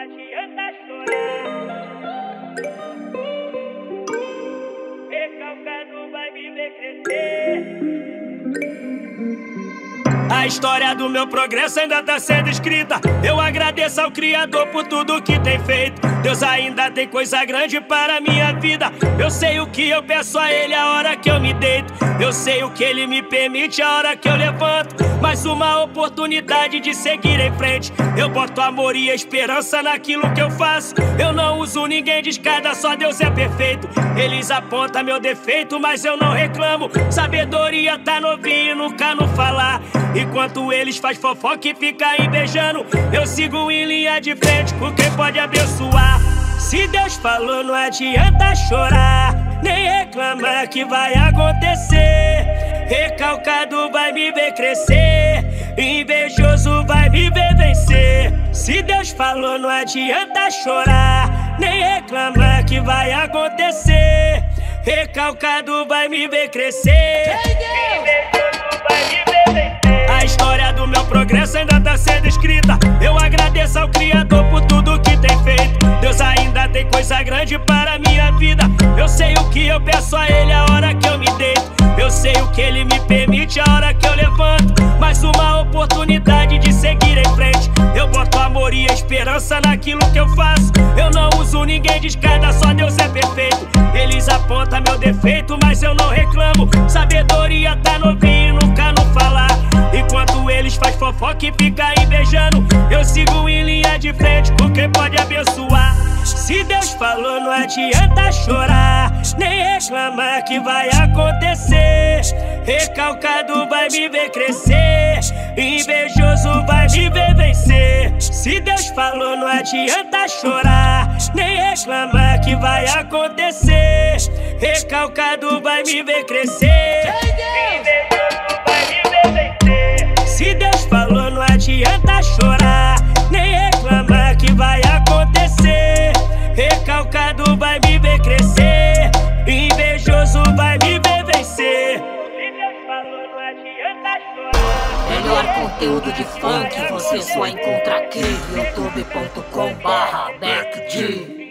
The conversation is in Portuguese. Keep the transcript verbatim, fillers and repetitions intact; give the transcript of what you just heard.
adianta chorar. Recalcado vai me ver crescer. A história do meu progresso ainda tá sendo escrita. Eu agradeço ao Criador por tudo que tem feito. Deus ainda tem coisa grande para a minha vida. Eu sei o que eu peço a Ele a hora que eu me deito. Eu sei o que Ele me permite a hora que eu levanto. Mais uma oportunidade de seguir em frente. Eu boto amor e esperança naquilo que eu faço. Eu não uso ninguém de escada, só Deus é perfeito. Eles apontam meu defeito, mas eu não reclamo. Sabedoria tá novinho, nunca não falar. Enquanto eles faz fofoca e fica invejando, eu sigo em linha de frente com quem pode abençoar. Se Deus falou, não adianta chorar, nem reclamar que vai acontecer. Recalcado vai me ver crescer, invejoso vai me ver vencer. Se Deus falou, não adianta chorar, nem reclamar que vai acontecer. Recalcado vai me ver crescer, invejoso vai me ver vencer. A história do meu progresso ainda tá sendo escrita. Eu agradeço ao Criador por tudo que tem feito. Deus ainda tem coisa grande para a minha vida. Eu sei o que eu peço a Ele a hora que eu me deito. Eu sei o que Ele me permite a hora que eu levanto. Mais uma oportunidade de seguir em frente. Eu boto amor e esperança naquilo que eu faço. Eu não uso ninguém de escada, só Deus é perfeito. Eles apontam meu defeito, mas eu não reclamo. Sabedoria tá novinho, nunca não falar. Enquanto eles faz fofoca e fica invejando, eu sigo em linha de frente com quem pode abençoar. Se Deus falou, não adianta chorar, nem reclamar que vai acontecer. Recalcado vai me ver crescer, invejoso vai me ver vencer. Se Deus falou, não adianta chorar, nem reclamar que vai acontecer. Recalcado vai me ver crescer, invejoso vai me ver vencer. Se Deus falou, não adianta chorar, nem reclamar que vai acontecer. Recalcado vai me ver crescer, invejoso vai me ver vencer. Se Deus falou, não adianta chorar. Melhor conteúdo de funk você só encontra aqui, youtube ponto com barra Beck G.